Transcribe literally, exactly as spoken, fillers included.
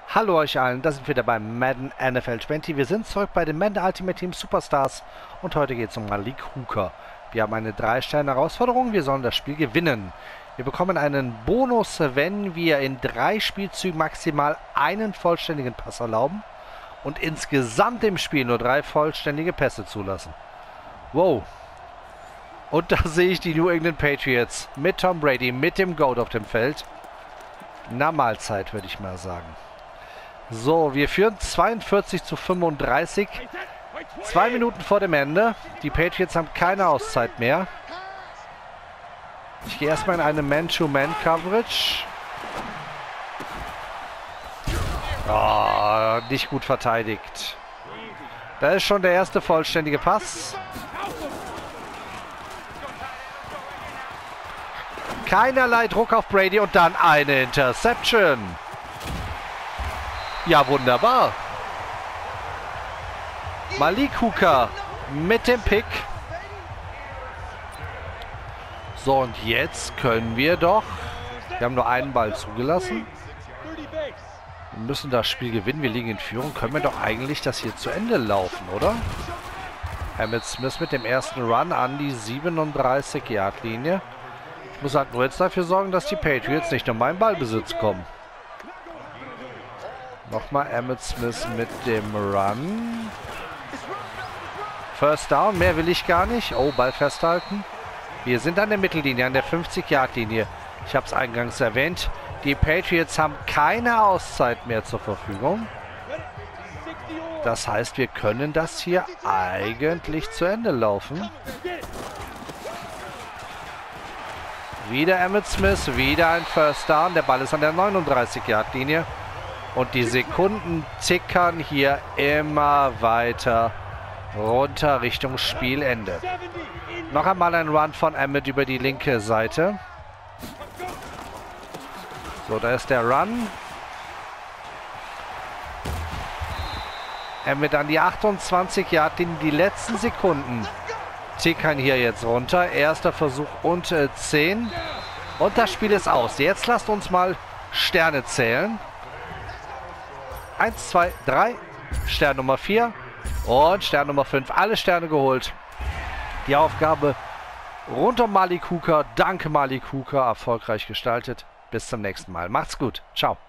Hallo euch allen, da sind wir wieder beim Madden N F L zwanzig. Wir sind zurück bei den Madden Ultimate Team Superstars und heute geht es um Malik Hooker. Wir haben eine drei Sterne Herausforderung, wir sollen das Spiel gewinnen. Wir bekommen einen Bonus, wenn wir in drei Spielzügen maximal einen vollständigen Pass erlauben und insgesamt im Spiel nur drei vollständige Pässe zulassen. Wow. Und da sehe ich die New England Patriots mit Tom Brady, mit dem Goat auf dem Feld. Na, Mahlzeit, würde ich mal sagen. So, wir führen zweiundvierzig zu fünfunddreißig. Zwei Minuten vor dem Ende. Die Patriots haben keine Auszeit mehr. Ich gehe erstmal in eine Man-to-Man-Coverage. Oh, nicht gut verteidigt. Da ist schon der erste vollständige Pass. Keinerlei Druck auf Brady und dann eine Interception. Ja, wunderbar. Malik Hooker mit dem Pick. So, und jetzt können wir doch... Wir haben nur einen Ball zugelassen. Wir müssen das Spiel gewinnen. Wir liegen in Führung. Können wir doch eigentlich das hier zu Ende laufen, oder? Emmitt Smith mit dem ersten Run an die siebenunddreißig Yard Linie. Ich muss halt nur jetzt dafür sorgen, dass die Patriots nicht um meinen Ballbesitz kommen. Nochmal Emmitt Smith mit dem Run. First Down, mehr will ich gar nicht. Oh, Ball festhalten. Wir sind an der Mittellinie, an der fünfzig Yard Linie. Ich habe es eingangs erwähnt. Die Patriots haben keine Auszeit mehr zur Verfügung. Das heißt, wir können das hier eigentlich zu Ende laufen. Wieder Emmitt Smith, wieder ein First Down. Der Ball ist an der neununddreißig Yard Linie. Und die Sekunden tickern hier immer weiter runter Richtung Spielende. Noch einmal ein Run von Emmitt über die linke Seite. So, da ist der Run. Emmitt an die achtundzwanzig Yard Linie. Die letzten Sekunden tickern hier jetzt runter. Erster Versuch und äh, zehn. Und das Spiel ist aus. Jetzt lasst uns mal Sterne zählen. eins, zwei, drei. Stern Nummer vier. Und Stern Nummer fünf. Alle Sterne geholt. Die Aufgabe rund um Malik Hooker. Danke Malik Hooker. Erfolgreich gestaltet. Bis zum nächsten Mal. Macht's gut. Ciao.